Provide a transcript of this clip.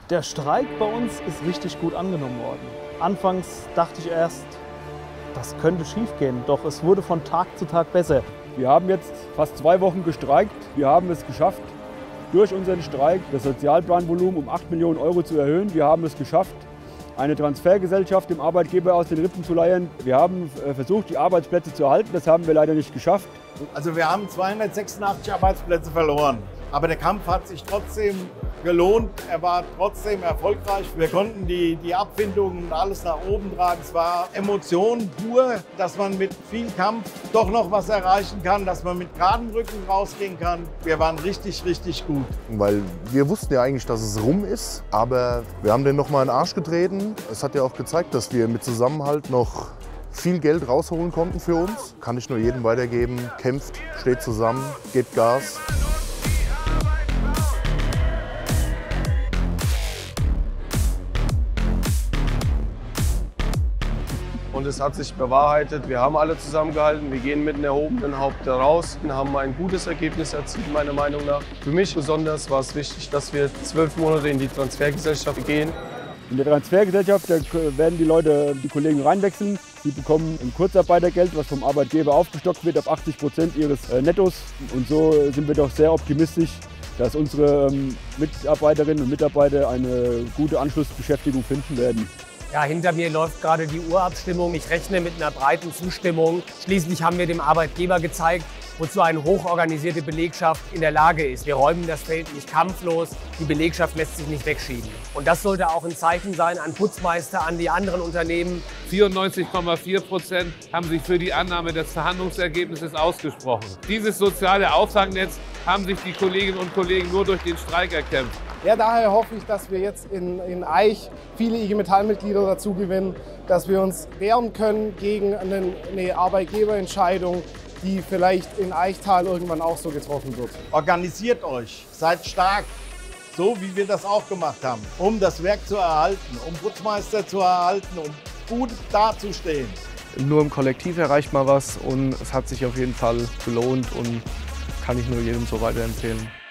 Der Streik bei uns ist richtig gut angenommen worden. Anfangs dachte ich erst, das könnte schief gehen, doch es wurde von Tag zu Tag besser. Wir haben jetzt fast 2 Wochen gestreikt. Wir haben es geschafft, durch unseren Streik das Sozialplanvolumen um 8 Millionen Euro zu erhöhen. Wir haben es geschafft, eine Transfergesellschaft dem Arbeitgeber aus den Rippen zu leihen. Wir haben versucht, die Arbeitsplätze zu erhalten. Das haben wir leider nicht geschafft. Also wir haben 286 Arbeitsplätze verloren. Aber der Kampf hat sich trotzdem gelohnt. Er war trotzdem erfolgreich. Wir konnten die Abfindungen und alles nach oben tragen. Es war Emotion pur, dass man mit viel Kampf doch noch was erreichen kann, dass man mit geradem Rücken rausgehen kann. Wir waren richtig, richtig gut. Weil wir wussten ja eigentlich, dass es rum ist, aber wir haben den noch mal in den Arsch getreten. Es hat ja auch gezeigt, dass wir mit Zusammenhalt noch viel Geld rausholen konnten für uns. Kann ich nur jedem weitergeben. Kämpft, steht zusammen, gebt Gas. Und es hat sich bewahrheitet, wir haben alle zusammengehalten, wir gehen mit einem erhobenen Haupt raus und haben ein gutes Ergebnis erzielt, meiner Meinung nach. Für mich besonders war es wichtig, dass wir 12 Monate in die Transfergesellschaft gehen. In der Transfergesellschaft werden die Kollegen reinwechseln. Sie bekommen ein Kurzarbeitergeld, was vom Arbeitgeber aufgestockt wird auf 80% ihres Nettos. Und so sind wir doch sehr optimistisch, dass unsere Mitarbeiterinnen und Mitarbeiter eine gute Anschlussbeschäftigung finden werden. Ja, hinter mir läuft gerade die Urabstimmung. Ich rechne mit einer breiten Zustimmung. Schließlich haben wir dem Arbeitgeber gezeigt, wozu eine hochorganisierte Belegschaft in der Lage ist. Wir räumen das Feld nicht kampflos. Die Belegschaft lässt sich nicht wegschieben. Und das sollte auch ein Zeichen sein an Putzmeister, an die anderen Unternehmen. 94,4% haben sich für die Annahme des Verhandlungsergebnisses ausgesprochen. Dieses soziale Auffangnetz haben sich die Kolleginnen und Kollegen nur durch den Streik erkämpft. Ja, daher hoffe ich, dass wir jetzt in Aich viele IG Metall-Mitglieder dazu gewinnen, dass wir uns wehren können gegen eine Arbeitgeberentscheidung, die vielleicht in Eichtal irgendwann auch so getroffen wird. Organisiert euch, seid stark, so wie wir das auch gemacht haben, um das Werk zu erhalten, um Putzmeister zu erhalten, um gut dazustehen. Nur im Kollektiv erreicht man was und es hat sich auf jeden Fall gelohnt und kann ich nur jedem so weiterempfehlen.